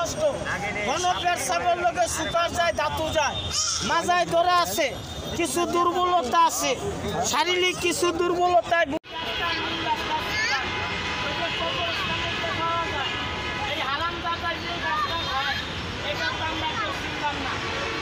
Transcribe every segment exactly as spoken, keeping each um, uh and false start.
নষ্ট ঘনপেট সাপের লোকে সুতার যায় দাঁতু যায় মাজায় ধরে আছে কিছু দুর্বলতা আছে শারীরিক কিছু দুর্বলতায় এই হারাম দাদাই যে গাছটা খায় এটা তো আমরা কেউ চিনতাম না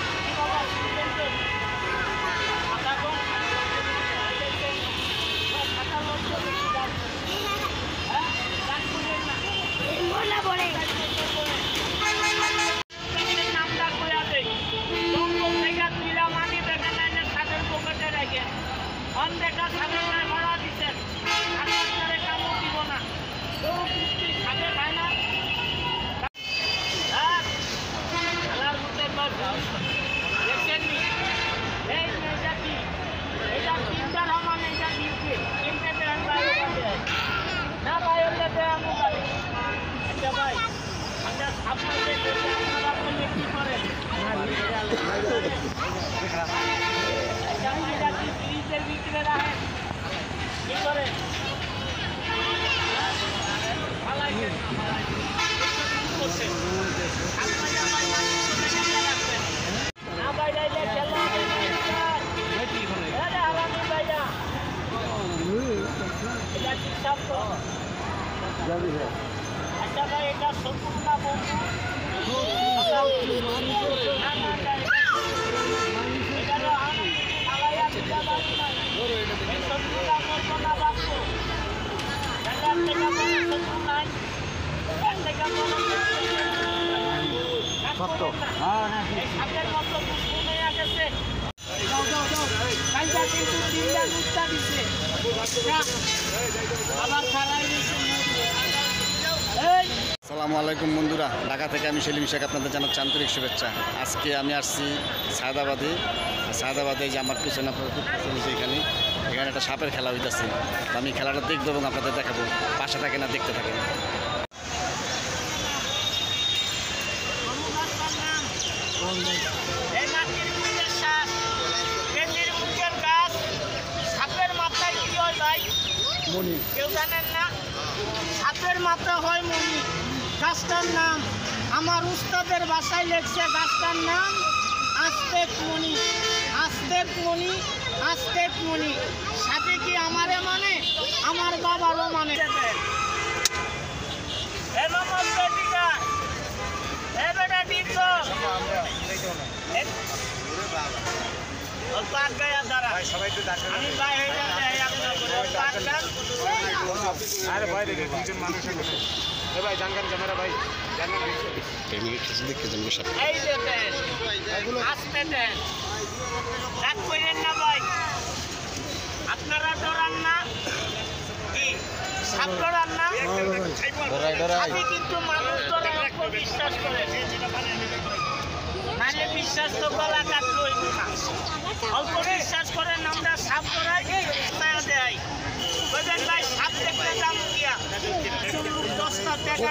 অন্ধেকা সাধারণ ভাড়া দিচ্ছেন আপনারে কামড় দিব না খাবে খায় না খেলার মধ্যে দেখছেন নি এই মেয়েটা কি এটা তিনটা রহমান এইটা দিচ্ছে তিনটে দেন বাইরে না বাইরে দেয় মোবাইল আচ্ছা ভাই আচ্ছা আপনাদের আপনারা আপনি কি করেন বিক্রে রাখেন কি করেন না বাইরে আচ্ছা ভাই এটা সত্তর না বন্ধু আসসালামু আলাইকুম বন্ধুরা, ঢাকা থেকে আমি সেলিম শেখ আপনাদের জানাচ্ছি আন্তরিক শুভেচ্ছা। আজকে আমি আসছি সায়দাবাদে। সায়দাবাদে যে আমার পিছনে আপনারা এখানে এখানে একটা সাপের খেলা হইতেছে। আমি খেলাটা দেখবো এবং আপনাদের দেখাবো, পাশে থাকে না দেখতে থাকেন। কেউ জানেন না সাপের মাথা হয় মণি। গাছটার নাম আমার উস্তাদের ভাষায় লেখছে, গাছটার নাম আস্তেক মণি। আস্তেক মণি আস্তেক মণি সাথে কি আমারে মানে আমার বাবারও মানে। আপনারা ডরান না কি সাপ ডরান না কিন্তু মানুষ বিশ্বাস করে নাহলে বিশ্বাস তো গলা কাটলো অল্প বিশ্বাস করেন আমরা সাপ ডরাই দেয় বলবেন ভাই সাপ দেখলে দাম দিয়া দশটা টাকা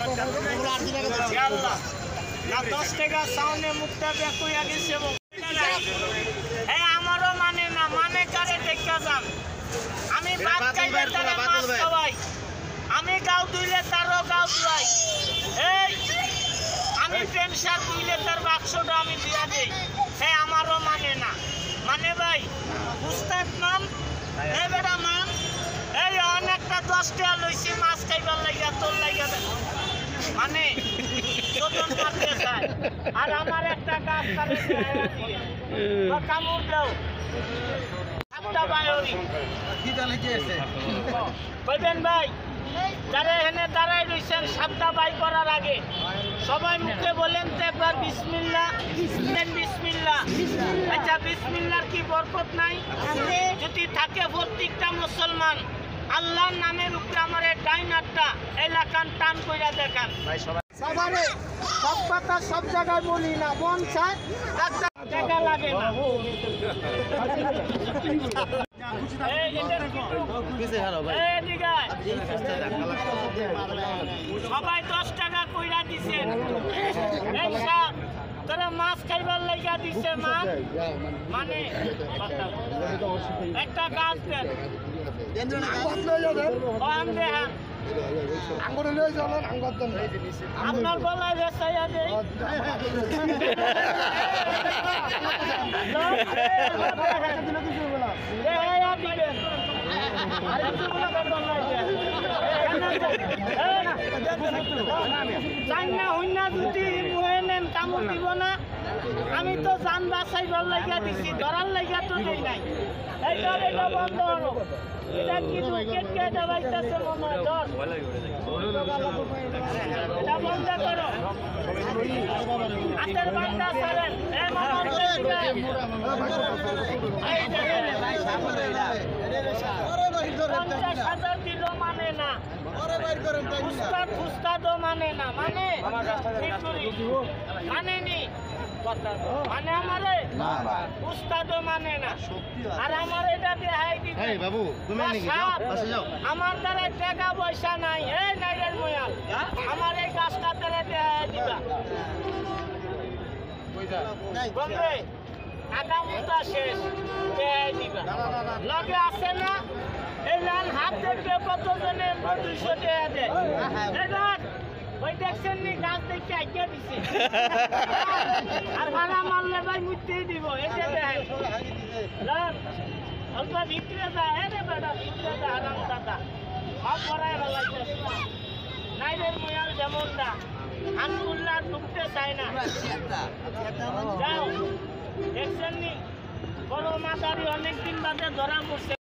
না দশ টাকা সাউন্ডে মুখটা ব্যাক হইয়া গেছে। হ্যাঁ আমারও মানে না মানে কারে দেখা যান আমি ভাত খাইলে তারা মাছ খাওয়াই, আমি গাও ধুইলে তারও গাও ধুয়াই, এই আমি প্রেম শাক ধুইলে তার বাক্সটা আমি দিয়া দেই। হ্যাঁ আমারও মানে না মানে ভাই উস্তাদ নাম এই বেটা মান এই অনেকটা দশ টাকা লইছি মাছ খাইবার লাগিয়া তোর লাগিয়া মানে চোদন করতে চায় আর আমার একটা গাছ কামড় দাও বলবেন ভাই যারা এখানে দাঁড়াই রয়েছেন সাপটা বাই করার আগে সবাই মুখে বলেন তো একবার বিসমিল্লাহ বিসমিল্লাহ। আচ্ছা বিসমিল্লাহর কি বরকত নাই? যদি থাকে প্রত্যেকটা মুসলমান আল্লাহর নামের উপরে আমার ডাইন হাতটা এলাকান টান কইরা দেখান। সবারে সব কথা সব জায়গায় বলি না, মন চায় একটা জায়গা লাগে না। সবাই দশ টাকা কইরা দিচ্ছেন, তোরা মাছ খাইবার লাইগা দিচ্ছে মান মানে একটা গাছ দেন আপনার গলায় বেসাইয়া দেই আমি তো জান বাঁচাইবার লাগিয়া দিছি ধরার লাগিয়া তো দেই নাই এইটা এটা বন্ধ হলো এটা কি দুকেট কেটে বাইতেছে মনে হয় ধর এটা বন্ধ করো হাতের বান্ডা ছাড়েন এ মামা পঞ্চাশ হাজার দিল মানে না উস্তাদ উস্তাদও মানে না মানে মানে নি মানে আমারে উস্তাদও মানে না আর আমার এটা দেখাই দিবে বাবু তুমি আমার দ্বারা টাকা পয়সা নাই এই নাইরের ময়াল আমার এই গাছটা দ্বারা দেখাই দিবা বন্ধে আগামীটা শেষ দেখাই দিবা লগে আছে না এই লাল হাত দেখলে কতজনে দুইশো টাকা দেয় ওই দেখছেন নি গাছ দেখে আইয়া দিছে আর ভাড়া মারলে ভাই মুইতেই দিব এটা দেখেন অল্প ভিতরে যায় রে বেটা ভিতরে যা আরাম দাদা সব পড়ায় বেলাইছে নাইরের ময়াল যেমনটা আনগুল্লা ঢুকতে চায় না যাও দেখছেন নি বড় মাদারি অনেকদিন বাদে ধরা পড়ছে